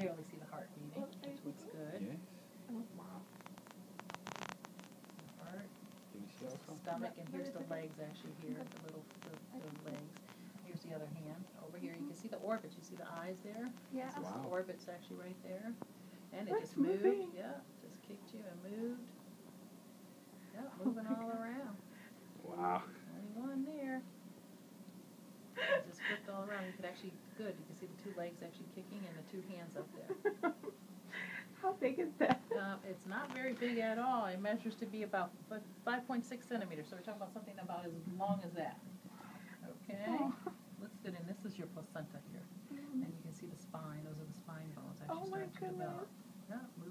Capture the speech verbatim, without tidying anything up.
clearly see the heart beating, which looks good. Yes. The heart, the stomach, and here's the legs actually here, the little the, the legs. Here's the other hand. Over here, you can see the orbits. You see the eyes there? Yeah. This is Wow. the orbit's actually right there. And it It's just moved. moving. Yeah, just kicked you and moved. Yeah, moving all around. Wow. Only one there. It just flipped all around. You could actually, good, you can see the two legs actually kicking and the two hands up there. How big is that? Uh, it's not very big at all. It measures to be about five point six centimeters. So we're talking about something about as long as that. Okay? Oh. Looks good. And this is your placenta here. And you can see the spine. Those are the spine bones actually Oh my starting to develop. goodness. Yeah.